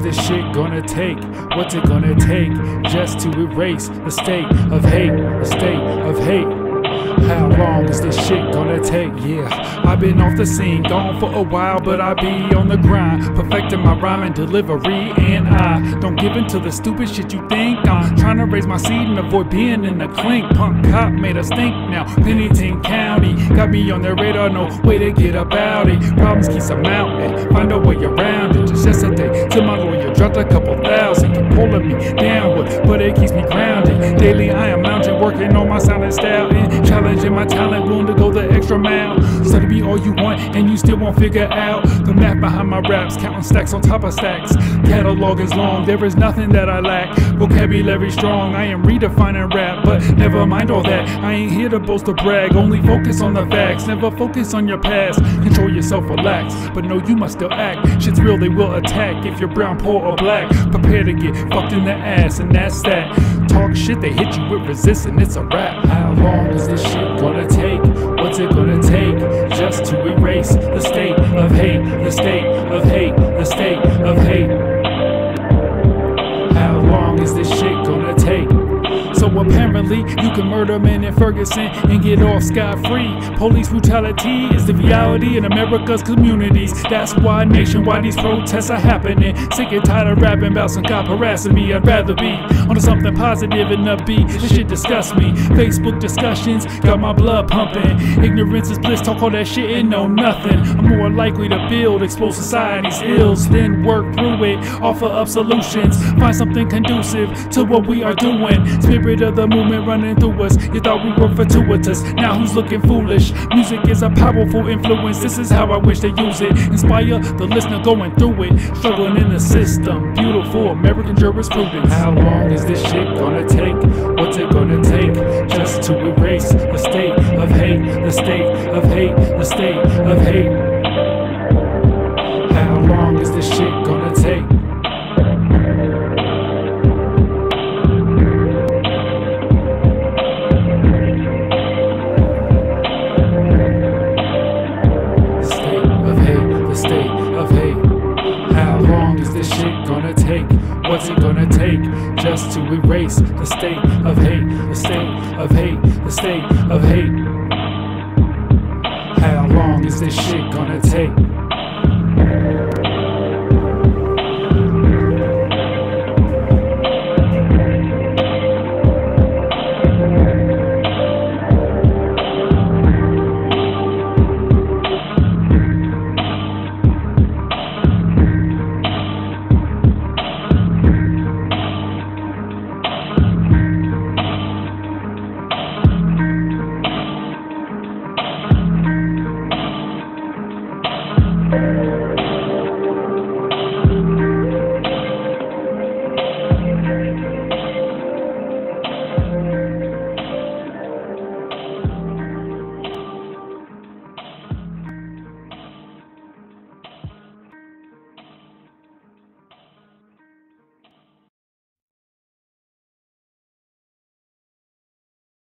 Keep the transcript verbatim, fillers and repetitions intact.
this shit gonna take? What's it gonna take just to erase the state of hate, the state of hate? How long is this shit gonna take? Yeah, I've been off the scene, gone for a while, but I be on the grind, perfecting my rhyme and delivery, and I don't give in to the stupid shit you think. I'm trying to raise my seed and avoid being in the clink. Punk cop made us think now, Pennington County got me on their radar, no way to get about it. Problems keep some mountain, find a way around it. Just yesterday, to my lawyer, dropped a couple thousand, keep pulling me downward, but it keeps me grounded. Daily I am mountain, working on my sound and style, and challenging my talent, willing to go the extra mile. Study me all you want, and you still won't figure out the math behind my raps, counting stacks on top of stacks. Catalog is long, there is nothing that I lack. Vocabulary strong, I am redefining rap, but never mind all that. I ain't here to boast or brag, only focus on the facts. Never focus on your past, control yourself, relax, but no, you must still act. Shit's real, they will attack if you're brown, poor, or black. Prepare to get fucked in the ass, and that's that. Talk shit, they hit you with resistance, it's a rap. How long is this shit gonna take? What's it gonna take just to erase the state of hate, the state of hate, the state of hate? How long is this shit gonna take? So apparently you can murder men in Ferguson and get off scot-free. Police brutality is the reality in America's communities. That's why nationwide these protests are happening. Sick and tired of rapping about some cop harassing me. I'd rather be onto something positive and upbeat. This shit disgusts me. Facebook discussions got my blood pumping. Ignorance is bliss, talk all that shit and know nothing. I'm more likely to build, expose society's ills, then work through it, offer up solutions, find something conducive to what we are doing. Spirit of the movement running through us. You thought we were fortuitous, now who's looking foolish? Music is a powerful influence, this is how I wish to use it. Inspire the listener going through it, struggling in the system. Beautiful American jurisprudence. How long is this shit gonna take? What's it gonna take just to erase the state of hate, the state of hate, the state of hate? How long is this shit gonna take? Gonna take? What's it gonna take just to erase the state of hate, the state of hate, the state of hate? How long is this shit gonna take?